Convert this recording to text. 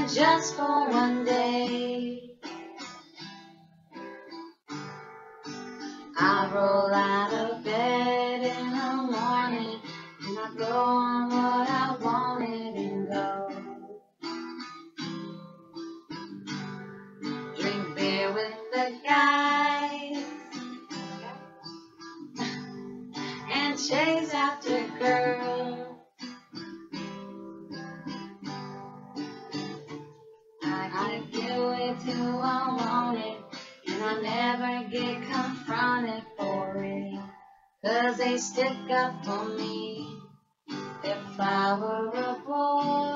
just for one day. I roll out of bed in the morning and I go on what I wanted and go. Drink beer with the guys and chase after girls. I get with who I wanted, and I never get confronted for it, 'cause they stick up for me. If I were a boy,